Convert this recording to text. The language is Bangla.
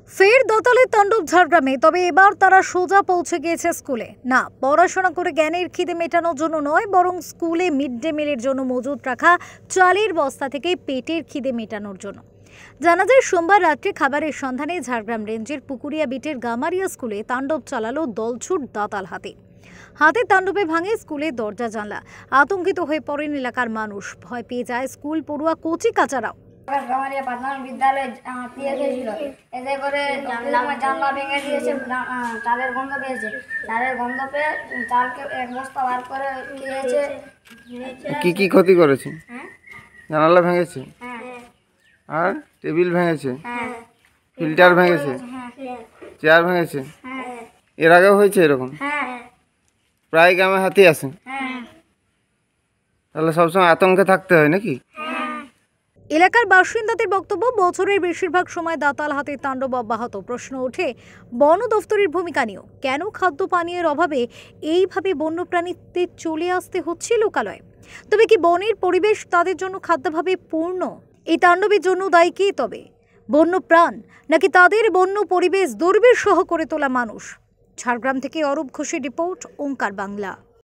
ফের দোতলের তাণ্ডব ঝাড়গ্রামে। তবে এবার তারা সোজা পৌঁছে গিয়েছে স্কুলে। না, পড়াশোনা করে জ্ঞানের খিদে মেটানোর জন্য নয়, বরং স্কুলে মিড ডে মিলের জন্য মজুত রাখা চালের বস্তা থেকে পেটের খিদে মেটানোর জন্য। জানা যায়, সোমবার রাত্রে খাবারের সন্ধানে ঝাড়গ্রাম রেঞ্জের পুকুরিয়া বিটের গামারিয়া স্কুলে তাণ্ডব চালালো দলছুট দাতাল হাতি। হাতের তাণ্ডবে ভাঙে স্কুলের দরজা জানলা। আতঙ্কিত হয়ে পড়েন এলাকার মানুষ। ভয় পেয়ে যায় স্কুল পড়ুয়া কচি কাচারাও। গামারিয়া প্রাথমিক বিদ্যালয়ে দিয়ে গেছিল, এতে করে জানলা ভেঙে দিয়েছে। চালের গন্ধ পেয়েছে, চালের গন্ধ পেয়ে চালকে এক বস্তা বার করে খেয়েছে। কি কি ক্ষতি করেছে? হ্যাঁ, জানালা ভেঙেছে, হ্যাঁ, আর টেবিল ভেঙেছে, হ্যাঁ, ফিল্টার ভেঙেছে, চেয়ার ভেঙেছে। হ্যাঁ, এর আগেও হয়েছে এরকম? হ্যাঁ, প্রায় গ্রামে হাতি আসে, হ্যাঁ। তাহলে সবসময় আতঙ্কে থাকতে হয় নাকি? এলাকার বাসিন্দাদের বক্তব্য, বছরের বেশিরভাগ সময় দাতাল হাতির তাণ্ডব অব্যাহত। প্রশ্ন ওঠে বন দফতরের ভূমিকা নিয়েও। কেন খাদ্য পানীয়ের অভাবে এইভাবে বন্যপ্রাণীদের চলে আসতে হচ্ছে লোকালয়ে? তবে কি বনের পরিবেশ তাদের জন্য খাদ্যাভাবে পূর্ণ? এই তাণ্ডবের জন্য দায়ী কে তবে? বন্য প্রাণ, নাকি তাদের বন্য পরিবেশ দুর্বিষহ করে তোলা মানুষ? ঝাড়গ্রাম থেকে অরূপ ঘোষের রিপোর্ট, ওঙ্কার বাংলা।